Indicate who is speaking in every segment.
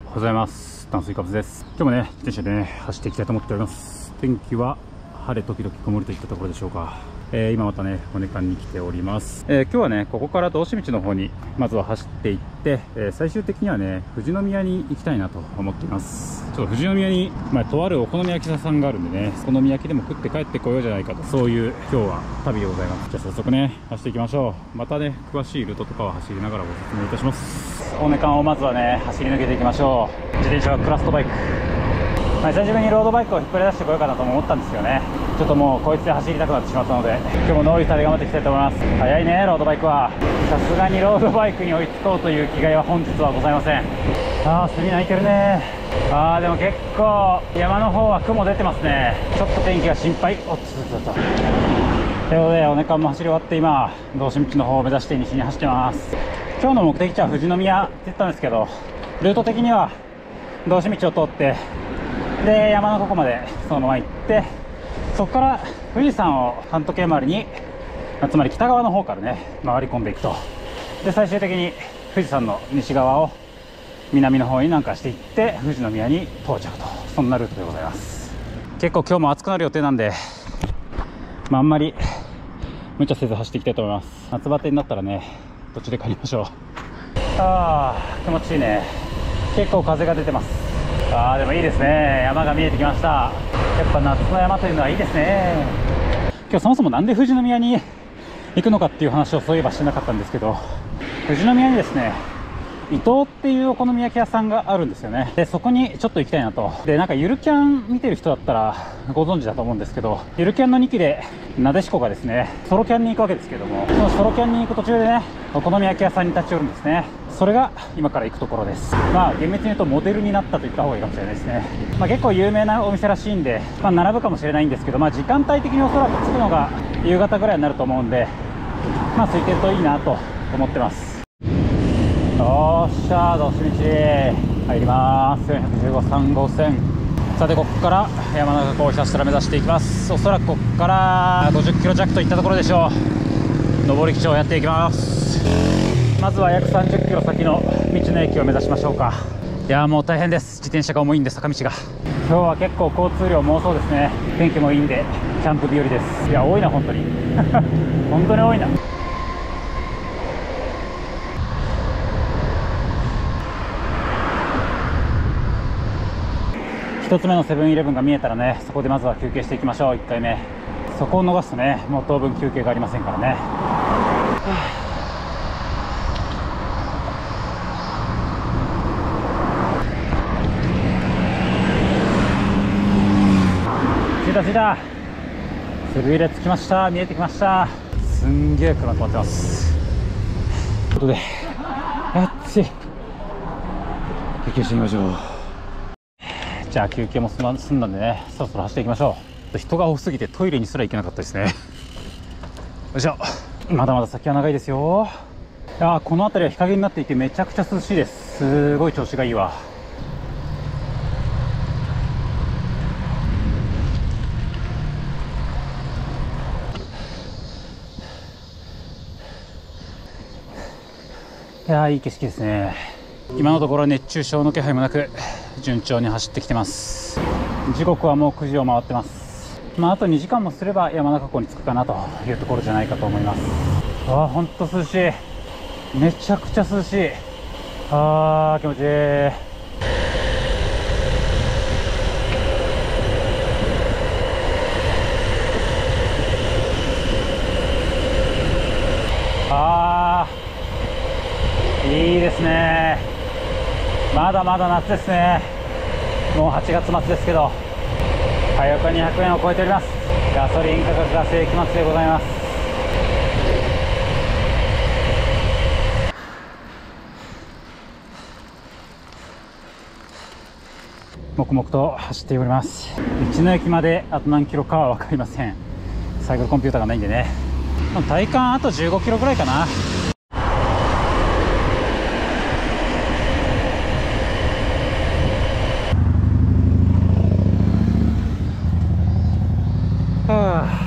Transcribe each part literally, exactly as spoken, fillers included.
Speaker 1: おはようございます。炭水化物です。今日もね、自転車でね、走っていきたいと思っております。天気は晴れ時々曇りといったところでしょうか。えー、今またね、骨館に来ております。えー、今日はね、ここから道志道の方にまずは走っていって、えー、最終的にはね、富士宮に行きたいなと思っています。ちょっと富士宮に、まあ、とあるお好み焼き屋さんがあるんでね、お好み焼きでも食って帰ってこようじゃないかと、そういう今日は旅でございます。じゃあ早速ね、走っていきましょう。またね、詳しいルートとかは走りながらご説明いたします。骨館をまずはね、走り抜けていきましょう。自転車はクラストバイク。まあ、久しぶりにロードバイクを引っ張り出してこようかなと思ったんですよね。ちょっともうこいつで走りたくなってしまったので、今日もノーリスターで頑張っていきたいと思います。早いね、ロードバイクは。さすがにロードバイクに追いつこうという気概は本日はございません。ああ、杉鳴いてるね。ああ、でも結構山の方は雲出てますね。ちょっと天気が心配。おっつつつと。ということで、おねかんも走り終わって今、道志道の方を目指して西に走ってます。今日の目的地は富士宮って言ったんですけど、ルート的には道志道を通って、で山のここまでそのまま行って、そこから富士山を関東圏回りに、つまり北側の方からね回り込んでいくと。で最終的に富士山の西側を南の方に南下していって富士宮に到着と、そんなルートでございます。結構今日も暑くなる予定なんで、まあ、あんまり無茶せず走っていきたいと思います。夏バテになったらね途中で帰りましょう。あー気持ちいいね。結構風が出てます。あーでもいいですね。山が見えてきました。やっぱ夏の山というのはいいですね。今日そもそもなんで富士宮に行くのかっていう話をそういえばしてなかったんですけど、富士宮にですね伊東っていうお好み焼き屋さんがあるんですよね。でそこにちょっと行きたいなと。でなんかゆるキャン見てる人だったらご存知だと思うんですけど、ゆるキャンのにきでなでしこがですねソロキャンに行くわけですけども、そのソロキャンに行く途中でねお好み焼き屋さんに立ち寄るんですね。それが今から行くところです。まあ厳密に言うとモデルになったと言った方がいいかもしれないですね。まあ結構有名なお店らしいんで、まあ並ぶかもしれないんですけど、まあ時間帯的におそらく着くのが夕方ぐらいになると思うんで、まあ空いてるといいなと思ってます。よっしゃー、道志道入ります。よんひゃくじゅうごさん号線。さてここから山中湖をひたすら目指していきます。おそらくここからごじゅっキロ弱といったところでしょう。上り基調をやっていきます。まずは約さんじゅっキロ先の道の駅を目指しましょうか。いやーもう大変です。自転車が重いんで坂道が。今日は結構交通量も多そうですね。天気もいいんでキャンプ日和です。いや多いな本当に本当に多いな。ひとつめのセブンイレブンが見えたらね、そこでまずは休憩していきましょう。いっかいめそこを逃すとねもう当分休憩がありませんからね。着いた着いた。セブンイレ着きました。見えてきました。すんげえ車止まってます。ということで暑い。休憩してみましょう。じゃあ休憩も済んだんでね、そろそろ走っていきましょう。人が多すぎてトイレにすら行けなかったですね。よいしょ。まだまだ先は長いですよ。いやーこの辺りは日陰になっていてめちゃくちゃ涼しいです。すごい調子がいいわ。いやーいい景色ですね。今のところ熱中症の気配もなく順調に走ってきてます。時刻はもうくじを回ってます。まああとにじかんもすれば山中湖に着くかなというところじゃないかと思います。ああほんと涼しい。めちゃくちゃ涼しい。あー気持ちいい。あーいいですね。まだまだ夏ですね。もうはちがつ末ですけどはやかにひゃくえんを超えております。ガソリン価格が世紀末でございます。黙々と走っております。道の駅まであと何キロかは分かりません。サイクルコンピューターがないんでね。体感あとじゅうごキロぐらいかな。はあ、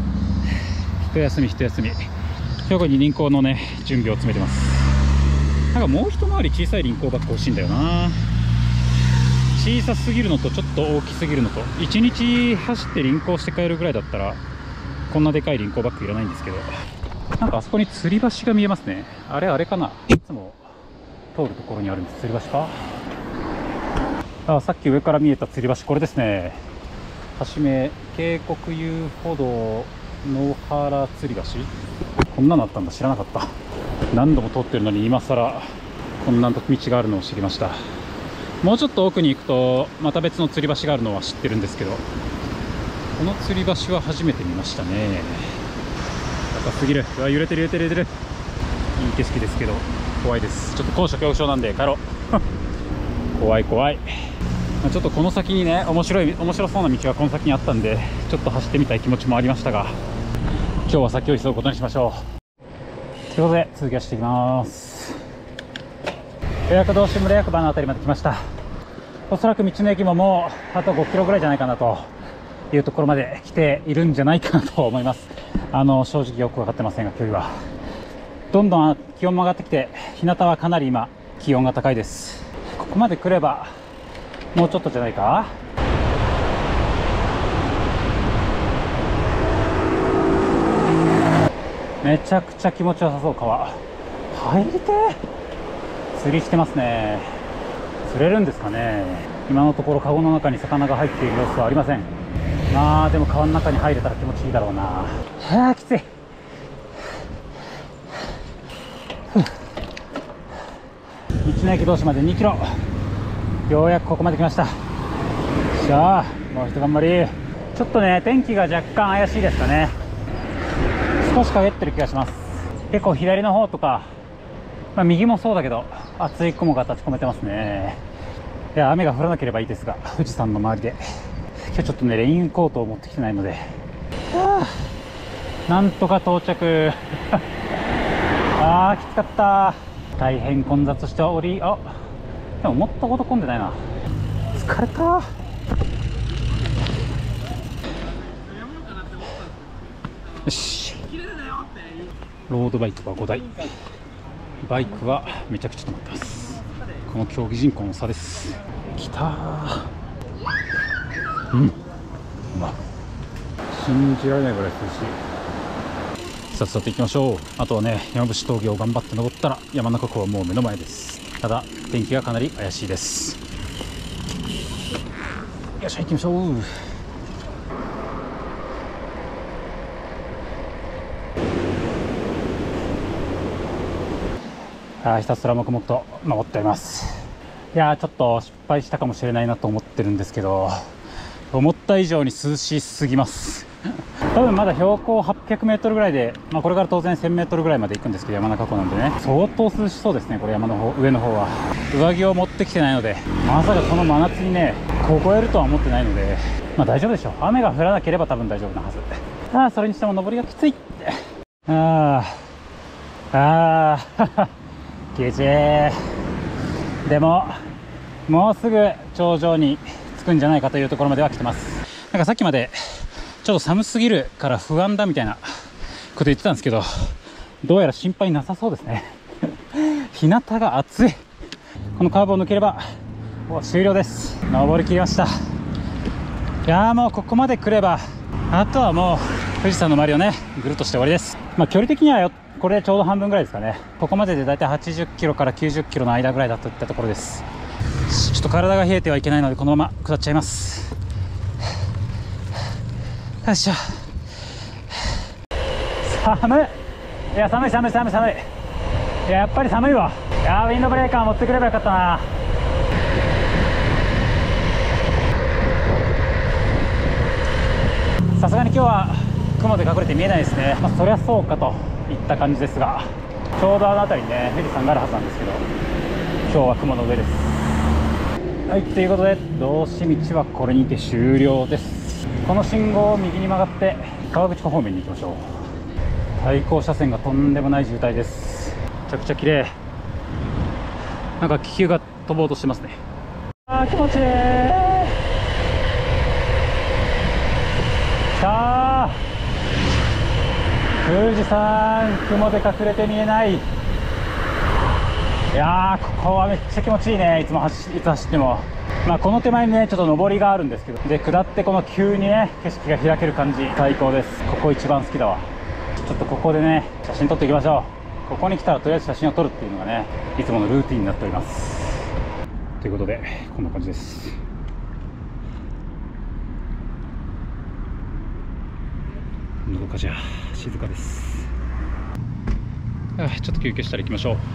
Speaker 1: 一休み一休み。兵庫に輪行のね準備を詰めてます。 なんかもう一回り小さい輪行バッグ欲しいんだよな。小さすぎるのとちょっと大きすぎるのと、いちにち走って輪行して帰るぐらいだったらこんなでかい輪行バッグいらないんですけど、なんかあそこに吊り橋が見えますね。あれあれかな、いつも通るところにあるんです。吊り橋か。あ、さっき上から見えた吊り橋、これですね。橋名渓谷遊歩道野原吊り橋、こんなのあったんだ、知らなかった。何度も通ってるのに今更こんな道があるのを知りました。もうちょっと奥に行くとまた別の吊り橋があるのは知ってるんですけど、この吊り橋は初めて見ましたね。高すぎる。うわ、揺れてる揺れてる揺れてる。いい景色ですけど怖いです。ちょっと高所恐怖症なんで帰ろう怖い怖い。ちょっとこの先にね、面白い面白そうな道がこの先にあったんで、ちょっと走ってみたい気持ちもありましたが、今日は先を急ぐことにしましょう。ということで続きはしていきます。予約道志村役場の辺りまで来ました。おそらく道の駅ももうあとごキロぐらいじゃないかなというところまで来ているんじゃないかなと思います。あの正直よく分かってませんが、距離はどんどん気温も上がってきて、日向はかなり今気温が高いです。ここまで来ればもうちょっとじゃないか。めちゃくちゃ気持ちよさそう。川入りてー。釣りしてますね。釣れるんですかね。今のところカゴの中に魚が入っている様子はありません。まあでも川の中に入れたら気持ちいいだろうな。はあきつい。道の駅同士までにキロ、ようやくここまで来ました。じゃあもう一頑張り。ちょっとね、天気が若干怪しいですかね。少し陰ってる気がします。結構左の方とか、まあ、右もそうだけど厚い雲が立ち込めてますね。いや、雨が降らなければいいですが、富士山の周りで今日ちょっとね、レインコートを持ってきてないので、はあ、なんとか到着あーきつかった。大変混雑しており、あでももっとほど混んでないな。疲れた。よし、ロードバイクはごだい、バイクはめちゃくちゃ止まってます。この競技人口の差です。きたー。うん、まあ信じられないぐらい涼しい。さっさと行きましょう。あとはね、山伏峠を頑張って登ったら山中湖はもう目の前です。ただ天気がかなり怪しいです。よっしゃ、行きましょう。あ、ひたすら黙々と登っております。いやー、ちょっと失敗したかもしれないなと思ってるんですけど、思った以上に涼しすぎます多分まだ標高はっぴゃくメートルぐらいで、まあ、これから当然せんメートルぐらいまで行くんですけど、山中湖なんでね、相当涼しそうですね。これ山の方、上の方は上着を持ってきてないので、まさかこの真夏にね凍えるとは思ってないので、まあ大丈夫でしょう。雨が降らなければ多分大丈夫なはず。ああ、それにしても登りがきついああああきちい。でももうすぐ頂上に着くんじゃないかというところまでは来てます。なんかさっきまでちょっと寒すぎるから不安だみたいなこと言ってたんですけど、どうやら心配なさそうですね日向が暑い。このカーブを抜ければもう終了です。登り切りました。いやー、もうここまで来ればあとはもう富士山の周りをねぐるっとして終わりです。まあ距離的にはよこれでちょうど半分ぐらいですかね。ここまででだいたいはちじゅっキロからきゅうじゅっキロの間ぐらいだといったところです。ちょっと体が冷えてはいけないのでこのまま下っちゃいます。よいしょ。寒い。いや、寒い寒い寒い寒い。いや、やっぱり寒いわ。いやー、ウィンドブレーカー持ってくればよかったな。さすがに今日は雲で隠れて見えないですね。まあ、そりゃそうかといった感じですが、ちょうどあの辺りにね富士山があるはずなんですけど、今日は雲の上です。はい、ということで道志道はこれにて終了です。この信号を右に曲がって川口湖方面に行きましょう。対向車線がとんでもない渋滞です。めちゃくちゃ綺麗。なんか気球が飛ぼうとしてますね。あー、気持ちいい。きたー。富士山雲で隠れて見えない。いやー、ここはめっちゃ気持ちいいね。いつも走いつ走っても。まあこの手前にねちょっと上りがあるんですけど、で下ってこの急にね景色が開ける感じ最高です。ここ一番好きだわ。ちょっとここでね写真撮っていきましょう。ここに来たらとりあえず写真を撮るっていうのがねいつものルーティンになっております。ということでこんな感じです。のどかじゃ静かです。あ、ちょっと休憩したら行きましょう。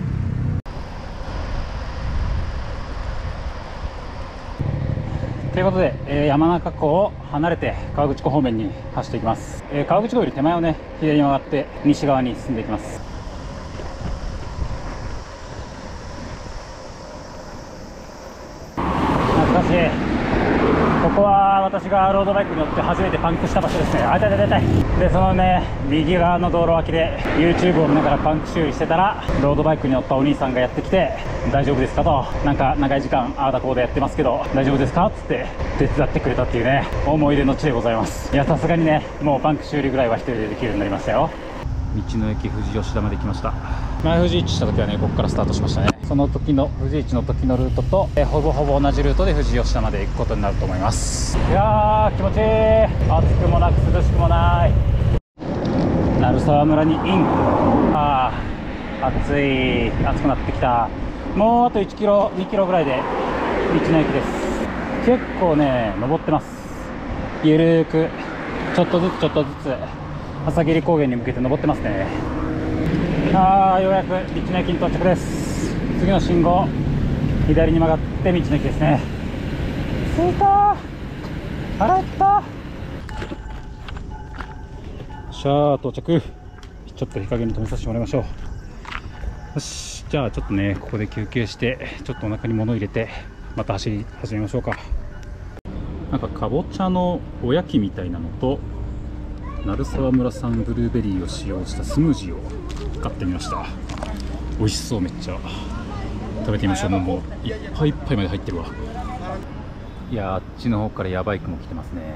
Speaker 1: ということで、えー、山中湖を離れて河口湖方面に走っていきます。えー、河口湖より手前をね左に曲がって西側に進んでいきます。懐かしい。ここは私がロードバイクに乗って初めてパンクした場所ですね。あ、痛い痛い痛い。でそのね右側の道路脇で YouTube を見ながらパンク修理してたら、ロードバイクに乗ったお兄さんがやってきて、大丈夫ですかと、なんか長い時間ああだこうだやってますけど大丈夫ですかっつって手伝ってくれたっていうね思い出の地でございます。いやさすがにねもうパンク修理ぐらいは一人でできるようになりましたよ。道の駅富士吉田まで来ました。前富士市した時はねここからスタートしましたね。その時の富士市の時のルートと、えほぼほぼ同じルートで富士吉田まで行くことになると思います。いやー気持ちいい。暑くもなく涼しくもない鳴沢村にイン。あー暑い。暑くなってきた。もうあといちキロにキロぐらいで道の駅です。結構ね登ってます。ゆるーくちょっとずつちょっとずつ朝霧高原に向けて登ってますね。あーようやく道の駅に到着です。次の信号左に曲がって道の駅ですね。着いたー。腹減った。しゃー到着。ちょっと日陰に止めさせてもらいましょう。よし、じゃあちょっとねここで休憩してちょっとお腹に物入れてまた走り始めましょうか。なんかかぼちゃのおやきみたいなのと鳴沢村産ブルーベリーを使用したスムージーを買ってみました。美味しそう。めっちゃ食べてみましょう。もう、もういっぱいいっぱいまで入ってるわ。いやーあっちの方からやばい雲来てますね。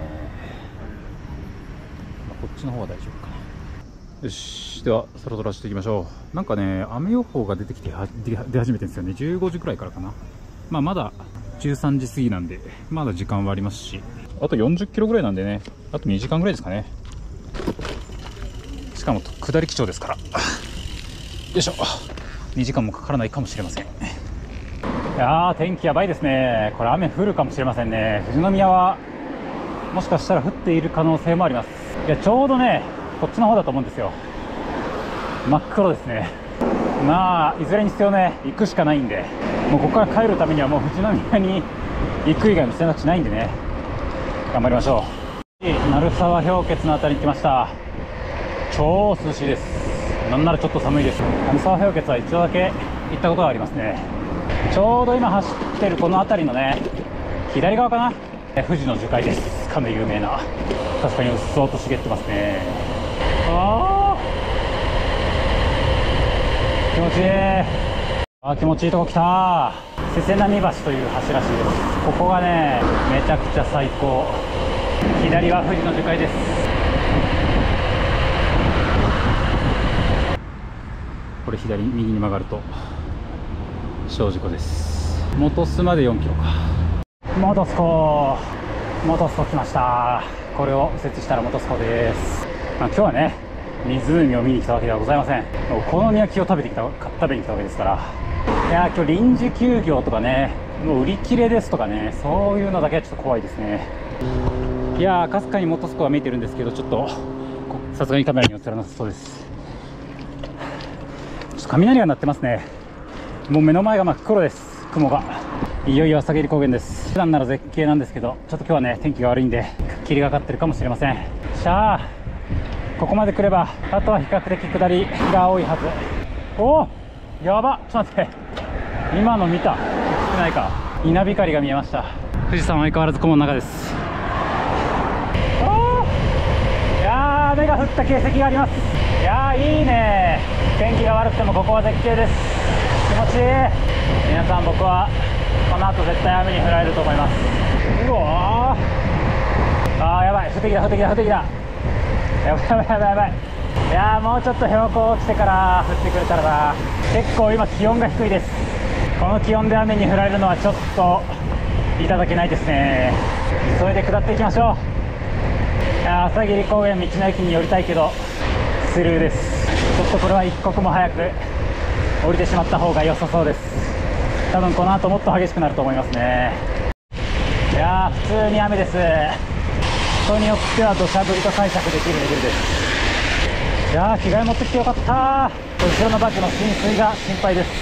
Speaker 1: まあ、こっちの方は大丈夫かな。よし、ではそろそろ走っていきましょう。なんかね雨予報が出てきては出出始めてるんですよね。じゅうごじくらいからかな。まあまだじゅうさんじ過ぎなんでまだ時間はありますし、あとよんじゅっキロぐらいなんでねあとにじかんぐらいですかね。しかも下り基調ですから、よいしょ、にじかんもかからないかもしれません。いやー天気やばいですね。これ雨降るかもしれませんね。富士宮はもしかしたら降っている可能性もあります。いやちょうどねこっちの方だと思うんですよ。真っ黒ですね。まあいずれにせよね行くしかないんで、もうここから帰るためにはもう富士宮に行く以外の選択肢ないんでね頑張りましょう。鳴沢氷穴のあたりに来ました。超涼しいです。なんならちょっと寒いです。鳴沢氷穴は一度だけ行ったことがありますね。ちょうど今走ってるこの辺りのね左側かな、富士の樹海です。かの有名な。確かにうっそうと茂ってますね。あー気持ちいい。あー気持ちいいとこ来た。瀬瀬波橋という橋らしいです。ここがねめちゃくちゃ最高。左は富士の樹海です。これ左右に曲がると小事故です。本栖までよんキロか。本栖湖本栖湖来ました。これを右折したら本栖湖です。まあ、今日はね湖を見に来たわけではございません。お好み焼きを食べてきた食べに来たわけですから。いやー今日臨時休業とかねもう売り切れですとかねそういうのだけはちょっと怖いですね。いやーかすかに本栖湖は見えてるんですけどちょっとさすがにカメラに映らなさそうです。ちょっと雷が鳴ってますね。もう目の前が真っ黒です。雲が。いよいよ朝霧高原です。普段なら絶景なんですけどちょっと今日はね天気が悪いんで霧がかってるかもしれません。しゃあここまで来ればあとは比較的下りが多いはず。おおやばっ、ちょっと待って、今の見た少ないか。稲光が見えました。富士山は相変わらず雲の中です。おーいやー雨が降った形跡があります。いやーいいね。天気が悪くてもここは絶景です。気持ちいい。皆さん僕はこの後絶対雨に降られると思います。うわーあーやばい、降ってきた降ってきた降ってきた。やばいやばいやばいやばい。いやーもうちょっと標高落ちてから降ってくれたらな。 結構今気温が低いです。この気温で雨に降られるのはちょっといただけないですね。急いで下っていきましょう。いや朝霧高原道の駅に寄りたいけどスルーです。ちょっとこれは一刻も早く降りてしまった方が良さそうです。多分この後もっと激しくなると思いますね。いやー普通に雨です。人によっては土砂降りと解釈できるレベルです。いやー着替え持ってきてよかった。後ろのバッグの浸水が心配です。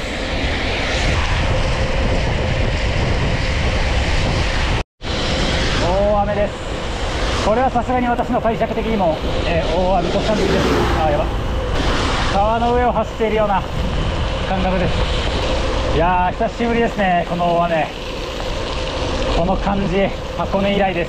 Speaker 1: 大雨です。これはさすがに私の解釈的にも、えー、大雨としたんです。あーやば、川の上を走っているような感覚です。いやー久しぶりですね、この大雨。この感じ箱根以来です。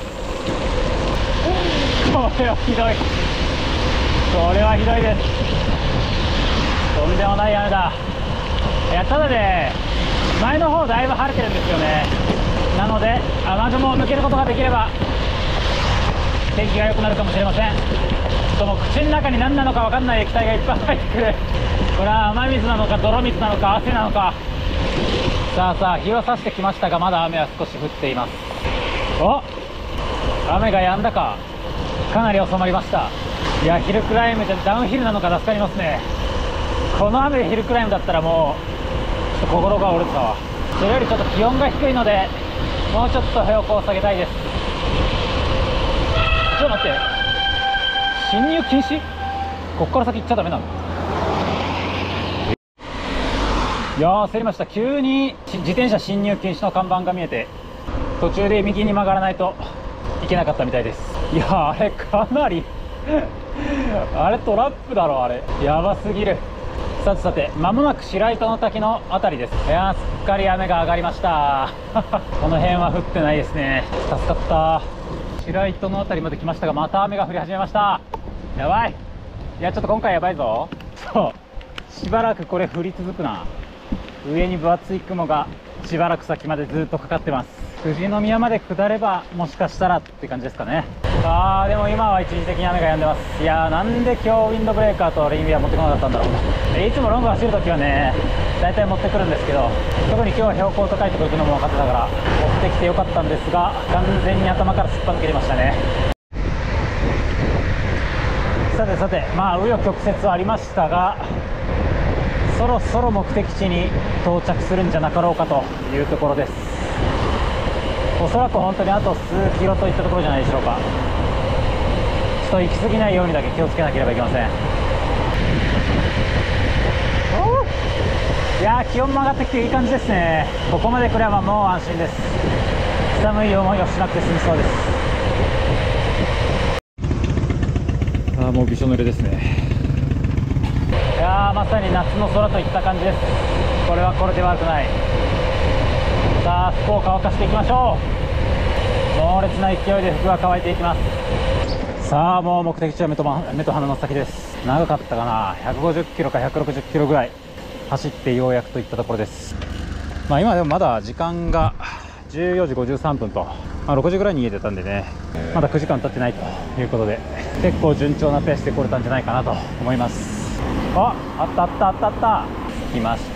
Speaker 1: これはひどい、これはひどいです。とんでもない雨だ。いやただね、前の方だいぶ晴れてるんですよね。なので雨雲を抜けることができれば天気が良くなるかもしれません。とも口の中に何なのか分かんない液体がいっぱい入ってくる。これは雨水なのか泥水なのか汗なのか。さあさあ日は差してきましたが、まだ雨は少し降っています。お、雨が止んだか、かなり収まりました。いやヒルクライムじゃダウンヒルなのか助かりますね。この雨でヒルクライムだったらもうちょっと心が折れてたわ。それよりちょっと気温が低いのでもうちょっと標高を下げたいです。ちょっと待って、進入禁止、こっから先行っちゃダメなの？いやー焦りました。急に自転車進入禁止の看板が見えて、途中で右に曲がらないといけなかったみたいです。いやーあれかなりあれトラップだろ、あれやばすぎる。さてさて、まもなく白糸の滝のあたりです。いやーすっかり雨が上がりましたこの辺は降ってないですね。助かった。白糸のあたりまで来ましたが、また雨が降り始めました。やばい。いやちょっと今回やばいぞ。そうしばらくこれ降り続くな。上に分厚い雲がしばらく先までずっとかかってます。富士宮まで下ればもしかしたらって感じですかね。あーでも今は一時的に雨が止んでます。いやーなんで今日ウィンドブレーカーとレインウェア持ってこなかったんだろう。いつもロング走るときはね大体持ってくるんですけど、特に今日は標高高いところ行くのも分かってたから持ってきてよかったんですが、完全に頭からすっぱ抜けてましたね。さてさて、まあ紆余曲折ありましたが、そろそろ目的地に到着するんじゃなかろうかというところです。おそらく本当にあと数キロといったところじゃないでしょうか。ちょっと行き過ぎないようにだけ気をつけなければいけません。いやー気温も上がってきていい感じですね。ここまで来ればもう安心です。寒い思いをしなくて済みそうです。あーもうびしょ濡れですね。いやーまさに夏の空といった感じです。これはこれで悪くない。さあ服を乾かしていきましょう。猛烈な勢いで服が乾いていきます。さあもう目的地は目と、目と鼻の先です。長かったかな、ひゃくごじゅっキロかひゃくろくじゅっキロぐらい走ってようやくといったところです。まあ今でもまだ時間がじゅうよじごじゅうさんぷんと、まあ、ろくじぐらいに家出たんでね、まだくじかん経ってないということで結構順調なペースで来れたんじゃないかなと思います。あ、あったあったあったあった、着きました。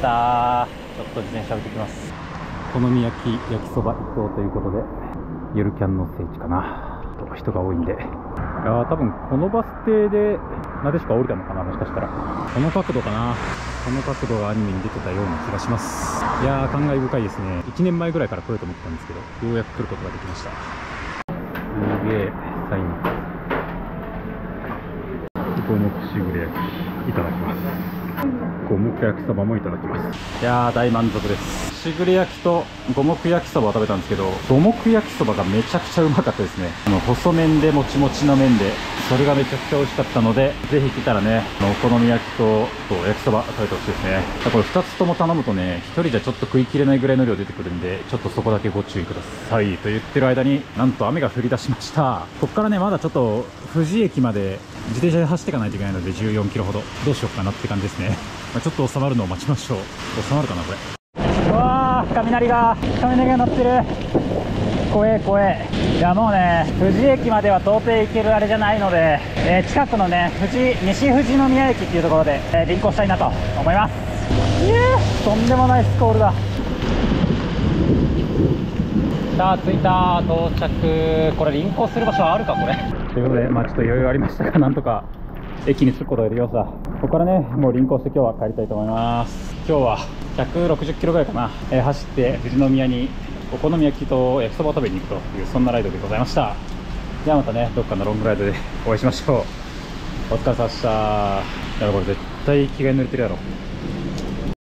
Speaker 1: ちょっと自転車置いてきます。お好み焼き焼きそば一等ということで、ゆるキャンの聖地かな。人が多いんで、いやー多分このバス停でなでしか降りたのかな、もしかしたらこの角度かな。この角度がアニメに出てたような気がします。いやー感慨深いですね。いちねんまえぐらいから来ようと思ったんですけど、ようやく来ることができました。すげえサイン五目しぐれ焼きいただきます。五目焼きそばもいただきます。いやー大満足です。しぐれ焼きと五目焼きそばを食べたんですけど、五目焼きそばがめちゃくちゃうまかったですね。あの細麺でもちもちの麺で、それがめちゃくちゃ美味しかったので、ぜひ来たらねお好み焼きとと焼きそば食べてほしいですね。これふたつとも頼むとねひとりじゃちょっと食い切れないぐらいの量出てくるんで、ちょっとそこだけご注意ください。と言ってる間になんと雨が降り出しました。ここからねまだちょっと富士駅まで自転車で走っていかないといけないのでじゅうよんキロほど、どうしようかなって感じですね。まあ、ちょっと収まるのを待ちましょう。収まるかなこれ。うわー雷が雷が鳴ってる。怖え怖え。いやもうね富士駅までは到底行けるあれじゃないので、えー、近くのね富士西富士宮駅っていうところで、えー、輪行したいなと思います。 とんでもないスコールだ。さあ着いた、到着。これ輪行する場所あるかこれ。ということで、まあちょっと余裕ありましたが、なんとか駅に着くことができました。ここからね、もう輪行して今日は帰りたいと思います。今日はひゃくろくじゅっキロぐらいかな、えー、走って富士宮にお好み焼きと焼きそばを食べに行くという、そんなライドでございました。ではまたね、どっかのロングライドでお会いしましょう。お疲れ様でした。やばい、これ絶対着替え濡れてるやろ。